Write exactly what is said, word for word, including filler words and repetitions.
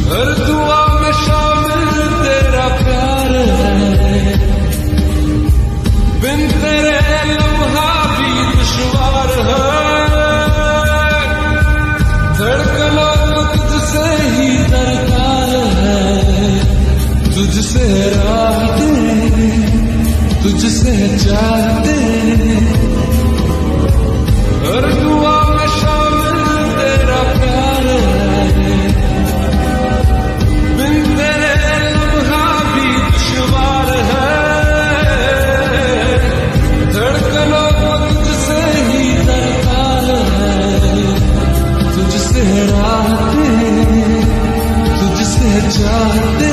हर दुआ में शामिल तेरा प्यार है, बिन तेरे लम्हा भी दुश्वार है। धड़कनों को तुझसे ही दरकार है, तुझसे राहते तुझसे चाहते। हर दुआ में शामिल तेरा प्यार है, बिन तेरे लम्हा भी दुश्वार है। धड़कनों को तुझसे ही दरकार है, तुझसे राहते तुझसे चाहते।